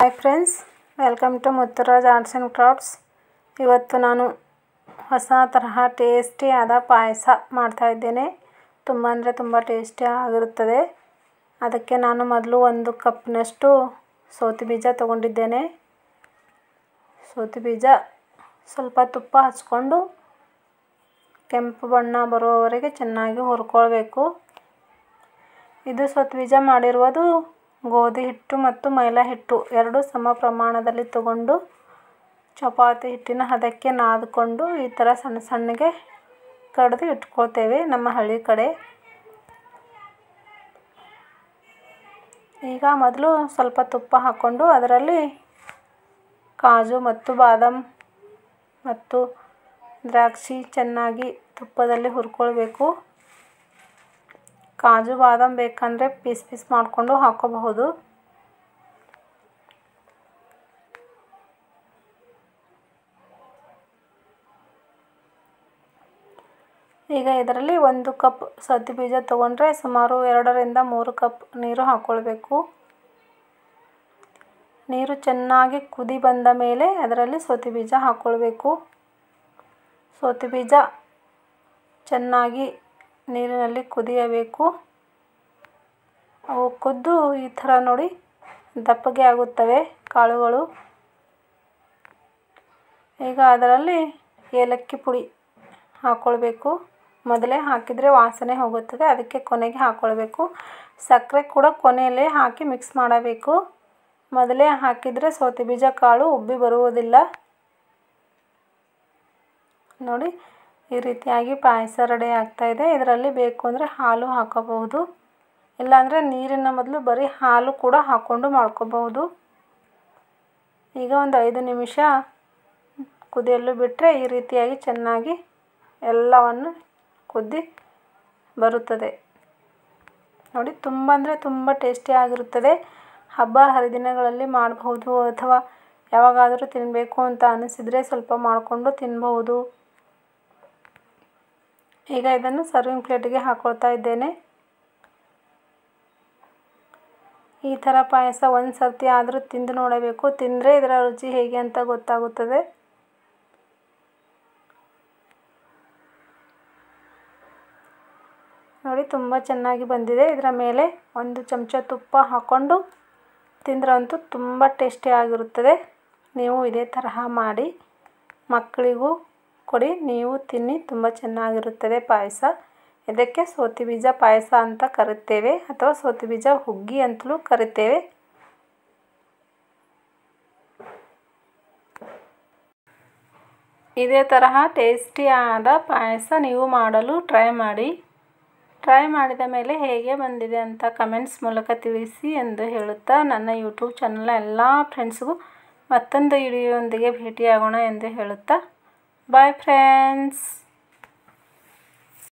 Hi friends, welcome to Muthuraj arts and crafts. ಇವತ್ತು ನಾನು ಹೊಸ ತರಹ ಟೇಸ್ಟಿಯಾದ ಪಾಯಸ ಮಾಡ್ತಾಯಿದ್ದೇನೆ. ತುಂಬ ಅಂದರೆ ತುಂಬ ಟೇಸ್ಟಿ ಆಗಿರುತ್ತದೆ. ಅದಕ್ಕೆ ನಾನು ಮೊದಲು 1 ಕಪ್ನಷ್ಟು ಸೌತೆ ಬೀಜ ತಗೊಂಡಿದ್ದೇನೆ. ಸೌತೆ ಬೀಜ ಸ್ವಲ್ಪ ತುಪ್ಪ ಹಚ್ಕೊಂಡು ಕೆಂಪು ಬಣ್ಣ ಬರುವವರೆಗೆ ಚೆನ್ನಾಗಿ ಹುರ್ಕೊಳ್ಬೇಕು. ಇದು ಸೌತೆ ಬೀಜ ಮಾಡಿರುವುದು ಗೋಧಿ ಹಿಟ್ಟು ಮತ್ತು ಮೈದಾ ಹಿಟ್ಟು ಎರಡು ಸಮ ಪ್ರಮಾಣದಲ್ಲಿ ತಗೊಂಡು ಚಪಾತಿ ಹಿಟ್ಟಿನ ಹದಕ್ಕೆ ನಾದಿಕೊಂಡು ಈ ಥರ ಸಣ್ಣ ಸಣ್ಣಗೆ ಕಡಿದು ಇಟ್ಕೊಳ್ತೇವೆ ನಮ್ಮ ಹಳ್ಳಿ ಕಡೆ. ಈಗ ಮೊದಲು ಸ್ವಲ್ಪ ತುಪ್ಪ ಹಾಕ್ಕೊಂಡು ಅದರಲ್ಲಿ ಕಾಜು ಮತ್ತು ಬಾದಾಮ್ ಮತ್ತು ದ್ರಾಕ್ಷಿ ಚೆನ್ನಾಗಿ ತುಪ್ಪದಲ್ಲಿ ಹುರ್ಕೊಳ್ಬೇಕು. ಕಾಜು ಬಾದಾಮ್ ಬೇಕಂದರೆ ಪೀಸ್ ಮಾಡಿಕೊಂಡು ಹಾಕೋಬಹುದು. ಈಗ ಇದರಲ್ಲಿ 1 ಕಪ್ ಸೌತೆ ಬೀಜ ತಗೊಂಡ್ರೆ ಸುಮಾರು 2 ರಿಂದ 3 ಕಪ್ ನೀರು ಹಾಕ್ಕೊಳ್ಬೇಕು. ನೀರು ಚೆನ್ನಾಗಿ ಕುದಿ ಬಂದ ಮೇಲೆ ಅದರಲ್ಲಿ ಸೌತೆ ಬೀಜ ಹಾಕ್ಕೊಳ್ಬೇಕು. ಸೌತೆ ಬೀಜ ಚೆನ್ನಾಗಿ ನೀರಿನಲ್ಲಿ ಕುದಿಯಬೇಕು. ಅವು ಕುದ್ದು ಈ ಥರ ನೋಡಿ ದಪ್ಪಗೆ ಆಗುತ್ತವೆ ಕಾಳುಗಳು. ಈಗ ಅದರಲ್ಲಿ ಏಲಕ್ಕಿ ಪುಡಿ ಹಾಕ್ಕೊಳ್ಬೇಕು. ಮೊದಲೇ ಹಾಕಿದರೆ ವಾಸನೆ ಹೋಗುತ್ತದೆ, ಅದಕ್ಕೆ ಕೊನೆಗೆ ಹಾಕ್ಕೊಳ್ಬೇಕು. ಸಕ್ಕರೆ ಕೂಡ ಕೊನೆಯಲ್ಲೇ ಹಾಕಿ ಮಿಕ್ಸ್ ಮಾಡಬೇಕು. ಮೊದಲೇ ಹಾಕಿದರೆ ಸೌತೆ ಬೀಜ ಕಾಳು ಉಬ್ಬಿ ಬರುವುದಿಲ್ಲ. ನೋಡಿ ಈ ರೀತಿಯಾಗಿ ಪಾಯಸ ರೆಡಿ ಆಗ್ತಾಯಿದೆ. ಇದರಲ್ಲಿ ಬೇಕು ಅಂದರೆ ಹಾಲು ಹಾಕೋಬಹುದು, ಇಲ್ಲಾಂದರೆ ನೀರಿನ ಬದಲು ಬರೀ ಹಾಲು ಕೂಡ ಹಾಕ್ಕೊಂಡು ಮಾಡ್ಕೋಬಹುದು. ಈಗ ಒಂದು 5 ನಿಮಿಷ ಕುದಿಯಲು ಬಿಟ್ಟರೆ ಈ ರೀತಿಯಾಗಿ ಚೆನ್ನಾಗಿ ಎಲ್ಲವನ್ನು ಕುದಿ ಬರುತ್ತದೆ. ನೋಡಿ ತುಂಬ ಅಂದರೆ ತುಂಬ ಟೇಸ್ಟಿಯಾಗಿರುತ್ತದೆ. ಹಬ್ಬ ಹರಿದಿನಗಳಲ್ಲಿ ಮಾಡಬಹುದು ಅಥವಾ ಯಾವಾಗಾದರೂ ತಿನ್ನಬೇಕು ಅಂತ ಅನಿಸಿದರೆ ಸ್ವಲ್ಪ ಮಾಡಿಕೊಂಡು ತಿನ್ನಬಹುದು. ಈಗ ಇದನ್ನು ಸರ್ವಿಂಗ್ ಪ್ಲೇಟಿಗೆ ಹಾಕ್ಕೊಳ್ತಾ ಇದ್ದೇನೆ. ಈ ಥರ ಪಾಯಸ ಒಂದು ಸರ್ತಿ ಆದರೂ ತಿಂದು ನೋಡಬೇಕು. ತಿಂದರೆ ಇದರ ರುಚಿ ಹೇಗೆ ಅಂತ ಗೊತ್ತಾಗುತ್ತದೆ. ನೋಡಿ ತುಂಬ ಚೆನ್ನಾಗಿ ಬಂದಿದೆ. ಇದರ ಮೇಲೆ 1 ಚಮಚ ತುಪ್ಪ ಹಾಕ್ಕೊಂಡು ತಿಂದ್ರಂತೂ ತುಂಬ ಟೇಸ್ಟಿಯಾಗಿರುತ್ತದೆ. ನೀವು ಇದೇ ತರಹ ಮಾಡಿ ಮಕ್ಕಳಿಗೂ ಕೊಡಿ, ನೀವು ತಿನ್ನಿ. ತುಂಬ ಚೆನ್ನಾಗಿರುತ್ತದೆ ಪಾಯಸ. ಇದಕ್ಕೆ ಸೌತೆ ಬೀಜ ಪಾಯಸ ಅಂತ ಕರಿತೇವೆ ಅಥವಾ ಸೌತೆ ಬೀಜ ಹುಗ್ಗಿ ಅಂತಲೂ ಕರಿತೇವೆ. ಇದೇ ತರಹ ಟೇಸ್ಟಿಯಾದ ಪಾಯಸ ನೀವು ಮಾಡಲು ಟ್ರೈ ಮಾಡಿ. ಟ್ರೈ ಮಾಡಿದ ಮೇಲೆ ಹೇಗೆ ಬಂದಿದೆ ಅಂತ ಕಮೆಂಟ್ಸ್ ಮೂಲಕ ತಿಳಿಸಿ ಎಂದು ಹೇಳುತ್ತಾ ನನ್ನ ಯೂಟ್ಯೂಬ್ ಚಾನಲ್ನ ಎಲ್ಲ ಫ್ರೆಂಡ್ಸ್ಗೂ ಮತ್ತೊಂದು ವಿಡಿಯೋದೊಂದಿಗೆ ಭೇಟಿಯಾಗೋಣ ಎಂದು ಹೇಳುತ್ತಾ ಬಾಯ್ ಫ್ರೆಂಡ್ಸ್.